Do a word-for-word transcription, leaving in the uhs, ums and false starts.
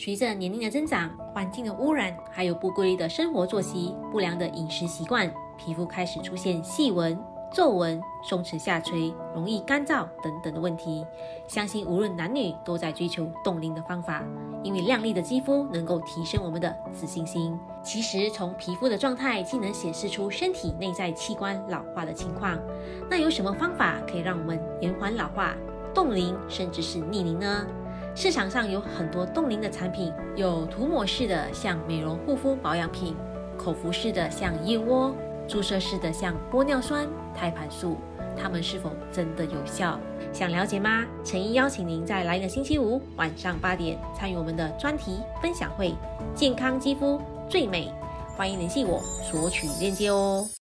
随着年龄的增长，环境的污染，还有不规律的生活作息、不良的饮食习惯，皮肤开始出现细纹、皱纹、松弛下垂、容易干燥等等的问题。相信无论男女都在追求冻龄的方法，因为亮丽的肌肤能够提升我们的自信心。其实从皮肤的状态既能显示出身体内在器官老化的情况，那有什么方法可以让我们延缓老化、冻龄甚至是逆龄呢？市场上有很多冻龄的产品，有涂抹式的像美容护肤保养品，口服式的像燕窝，注射式的像玻尿酸、胎盘素，它们是否真的有效？想了解吗？诚意邀请您在来年星期五晚上八点参与我们的专题分享会，健康肌肤最美，欢迎联系我索取链接哦。